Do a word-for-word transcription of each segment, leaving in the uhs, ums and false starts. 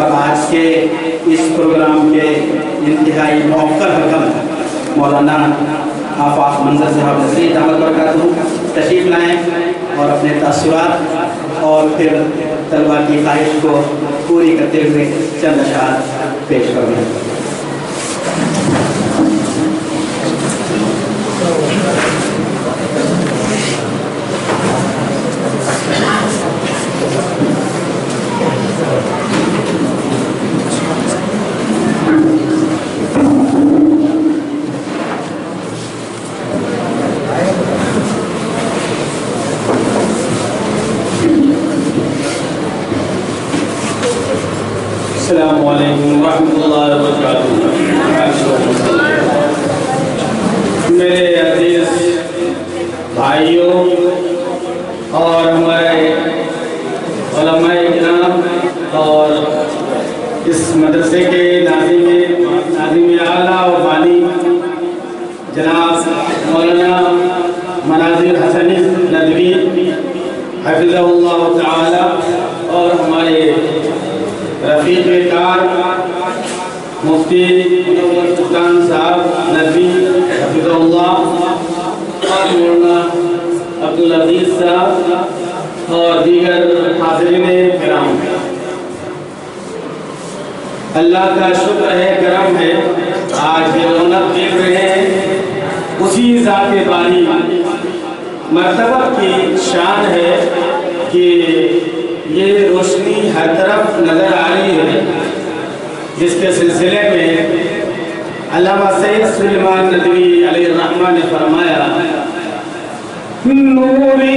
اور آج کے اس پروگرام کے انتہائی موقر حکم مولانا آفاق منظر صاحب نصیر دعوت برکاتہ تشریف لائیں اور اپنے تاثرات اور پھر طلبہ کی خواہش کو پوری کرتے ہوئے چند اشعار پیش کریں۔ السلام علیکم ورحمۃ اللہ وبرکاتہ۔ میرے عزیز بھائیوں اور ہمارے علماء کرام اور اس مدرسے کے ناظم ناظم اعلیٰ و بانی جناب مولانا مناظر حسنی ندوی حفظہ اللہ تعالی اور ہمارے رفیق کار مفتی منور سلطان صاحب ندوی حفظہ اللہ اور مولانا عبدالعزیز صاحب اور دیگر حاضرین کرام، اللہ کا شکر ہے، کرم ہے، آج یہ رونق دیکھ رہے ہیں اسی ذات باری مرتبہ کی شان ہے کہ یہ روشنی ہر طرف نظر آ رہی ہے، جس کے سلسلے میں علامہ سید سلیمان ندوی علیہ الرحمہ نے فرمایا نوری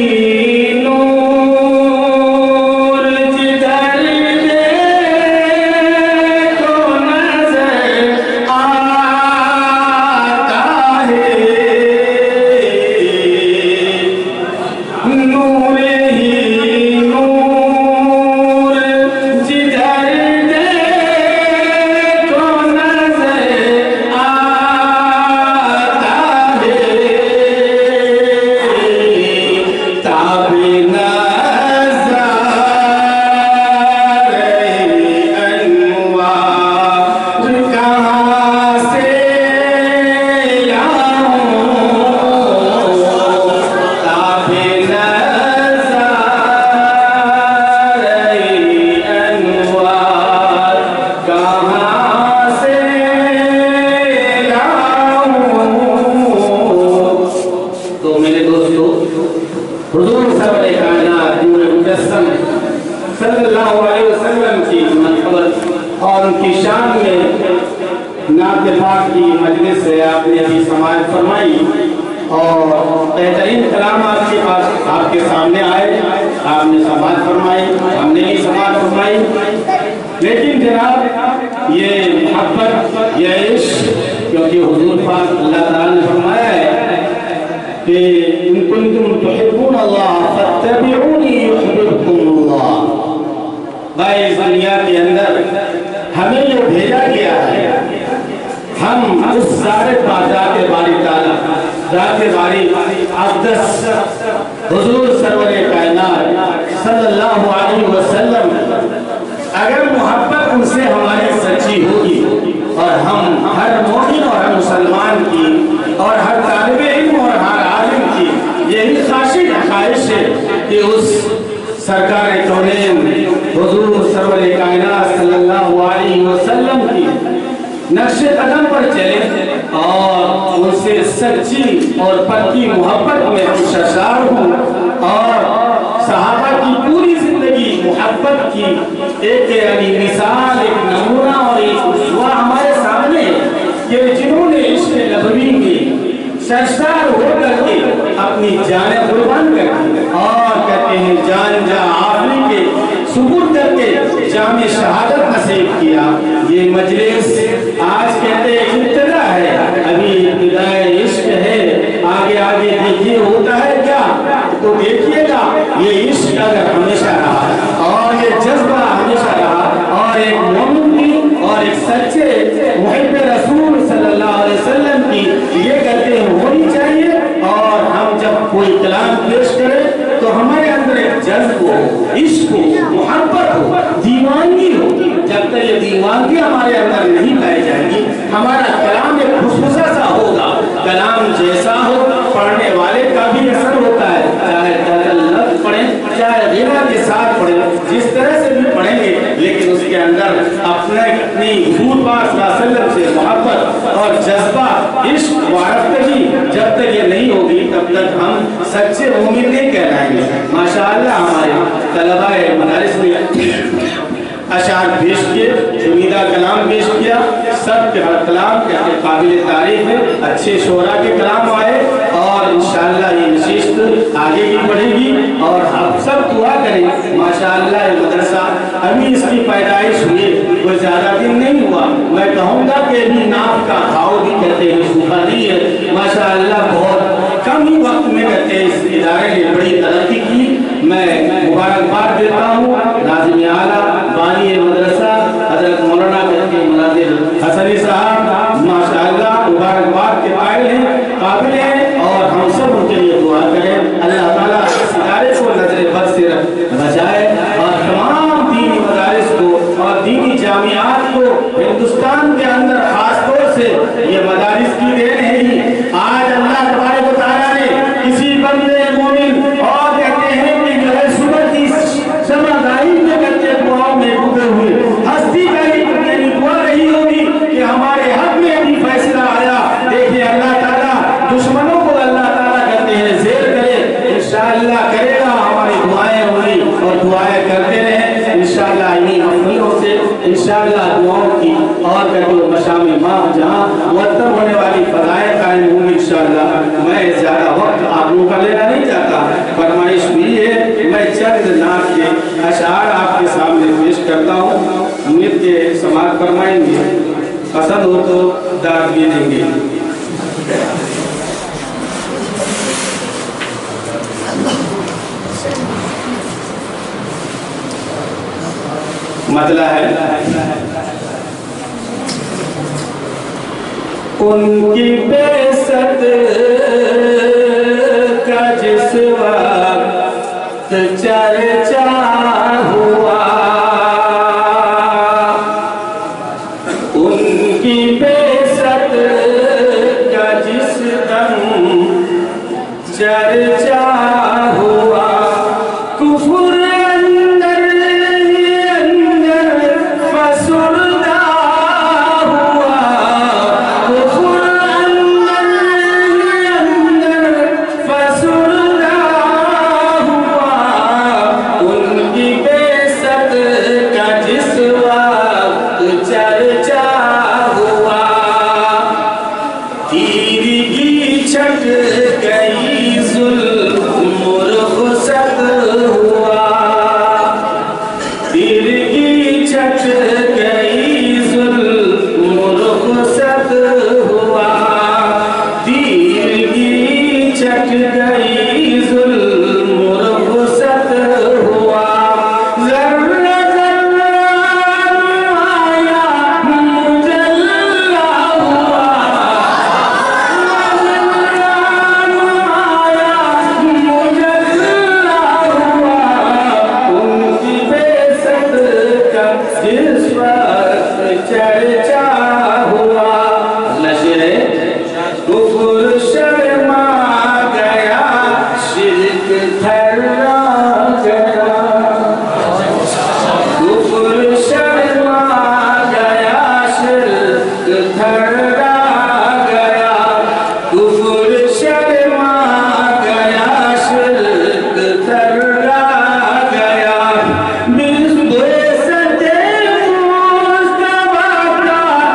صلی اللہ علیہ وسلم کی منقبت اور ان کی شان میں نعت پاک کی مجلس سے آپ نے ابھی سماعت فرمائی اور بہترین کلام آپ کے پاس آپ کے سامنے آئے، آپ نے سماعت فرمائی، ہم نے بھی سماعت فرمائی، لیکن جناب یہ محبت یہ عشق، کیونکہ حضور پاک اللہ تعالیٰ نے فرمایا ہے کہ ان کنتم تحبون اللہ فاتبعونی یحببکم اللہ۔ بھائی اس دنیا کے اندر ہمیں یہ بھیجا گیا ہے، ہم اس ذات ذات باری تعالیٰ ذات باری اقدس حضور سرور کائنات صلی اللہ علیہ وسلم، اگر محبت ان سے ہماری سچی ہوگی اور ہم ہر مومن اور ہر مسلمان کی اور ہر طالب علم اور ہر عالم کی یہی خواہش ہے کہ اس سرکار کونین حضور سرور کائنات صلی اللہ علیہ وسلم کی نقش قدم پر چلے اور ان سے سچی اور پکی محبت میں خوشحال ہوں اور صحابہ کی پوری زندگی محبت کی ایک یعنی مثال، ایک نمونہ اور ایک اسوہ ہمارے سامنے کہ جنہوں نے عشق نبوی میں سرشار ہو کر کے اپنی جانیں قربان کر دی اور کہتے ہیں جان جا آخری کے سبور کر کے جامع شہادت نصیب کیا۔ یہ مجلس آج کہتے ہیں ابتدا ہے، ابھی ابتدائے عشق ہے، آگے آگے دیکھیے ہوتا ہے کیا تو دیکھیے گا۔ یہ عشق اگر ہمیشہ رہا اور یہ جذبہ ہمیشہ رہا اور ایک مومن کی اور ایک سچے محب رسول صلی اللہ علیہ وسلم کی یہ کہتے ہیں ہونی چاہیے، اور ہم جب کوئی کلام پیش کریں تو ہمارے اندر ایک جذب ہو، عشق ہو، محبت ہو، دیوانگی ہو، دیوانگی ہمارے اندر نہیں پائی جائے گی. ہمارا کلام ایک خوشبوسا سا ہوگا. کلام جیسا ہو پڑھنے والے کا بھی اثر ہوتا ہے, چاہے لفظ پڑھیں چاہے غنا کے ساتھ پڑھیں, جس طرح سے بھی پڑھیں گے لیکن اس کے اندر اپنے اپنی حضور پاک صلی اللہ علیہ وسلم سے محبت اور جذبہ عشق وارفتگی جب تک یہ نہیں ہوگی تب تک ہم سچے مومن نہیں کہلائیں گے. ماشاءاللہ ہمارے طلباء مدارس نے اشعار پیش کیے, جمیدہ کلام پیش کیا, سب کے ہر کلام کے قابل تعریف ہے. اچھے شعراء کے کلام آئے اور انشاءاللہ یہ نشست آگے بھی بڑھے گی اور آپ سب دعا کریں. ماشاءاللہ یہ مدرسہ ابھی اس کی پیدائش ہوئی کوئی زیادہ دن نہیں ہوا. میں کہوں گا کہ ابھی ناف کا گھاؤ بھی کہتے ہیں, سوکھا نہیں ہے. ماشاءاللہ بہت کم ہی وقت میں کہتے ہیں اس ادارے نے بڑی ترقی کی. میں مبارکباد دیتا ہوں ناظم اعلیٰ بانی مدرسہ حضرت مولانا مناظر حسنی صاحب, ماشاءاللہ مبارکباد کے قائل ہیں, قابل ہیں, اور ہم سب ان کے لیے دعا کریں. اللہ تعالیٰ اس ادارے کو نظر بد سے بچائے اور تمام دینی مدارس کو اور دینی جامعات کو ہندوستان کے اندر خاص طور سے یہ مدارس کی دین ہے ہی. آج اللہ تبارک و تعالیٰ نے کسی بندے مومن اور کہتے ہیں کہ جو ہے صبح کی سماگاہی میں کہتے دعاؤں میں ڈوبے ہوئے ہستی کا ہی میری دعا رہی ہوگی کہ ہمارے حق میں ابھی فیصلہ آیا. دیکھیں اللہ تعالیٰ دشمنوں کو اللہ تعالیٰ کہتے ہیں زیر کرے, انشاءاللہ کرے گا. ہماری دعائیں ہوئی اور دعائیں کرتے رہیں انشاءاللہ انہی محفلوں سے انشاءاللہ دعاؤں کی اور کہتے ہیں مشام ماہ جہاں مرتب ہونے والی فضائیں قائم ہوں گی انشاءاللہ. میں زیادہ وقت آپ لوگوں کا لینا نہیں چاہتا, فرمائش ہوئی ہے میں چند نعت کے اشعار آپ کے سامنے پیش کرتا ہوں. امید کے سماعت فرمائیں گے, پسند ہو تو داد بھی دیں گے. مطلع ہے ان کی بیست کا جس وقت چرچا ہوا, ان کی بیست کا جس دم چرچا ہوا, کفر اندر اندر فسردہ ہوا, کفر اندر اندر فسردہ ہوا, ان کی بیست کا جس وقت چرچا ہوا, تیرگی چھٹ گئی ظلم رخصت ہوا, تیرگی چھٹ گئی ظلم رخصت ہوا, تیرگی چھٹ گئی ظلم رخصت ہوا, ذرہ ذرہ آیا مجلہ ہوا, جس وقت چرچا ہوا. نشر کفر شرما گیا, شرک تھرا گیا, کفر شرما گیا, شرک تھرا گیا, کفر شرما گیا, شرک تھرا گیا.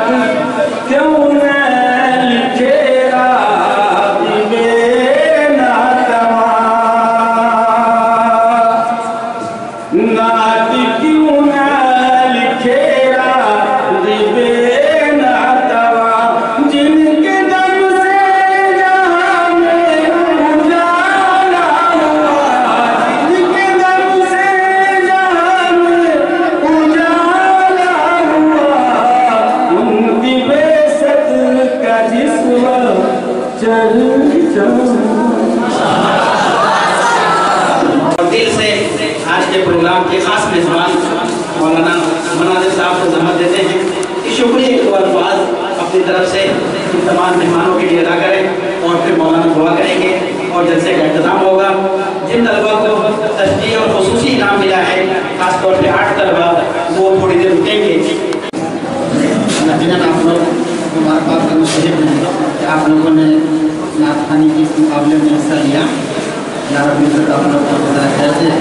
क्यों न लिखेरा दिवे नातवा नात क्यों न लिखेरा दिवे नातवा जिनके दम से जहां में उजाला हुआ जिनके दम से जहां में उजाला हुआ उनकी बेसत का जिस्म चल चल। और दिल से आज के प्रोग्राम के खास मेजबान मौलाना मनाजिर साहब को जहमत देते हैं कि शुक्रिया के अल्फाज अपनी तरफ से इन तमाम मेहमानों के लिए अदा करें और फिर मौलाना दुआ करेंगे और जलसे का इंतजाम होगा। जिन तलबा को तशरीह और खुसूसी इनाम मिला है खासतौर पर आठ तलबा वो थोड़ी देर रुकेंगे। यकीनन आप लोग मुबारकबाद का मुस्तहिक हैं कि आप लोगों ने नात खानी के इस मुकाबले में हिस्सा लिया। या रब इज़्ज़त आप लोग को जज़ाए खैर दे।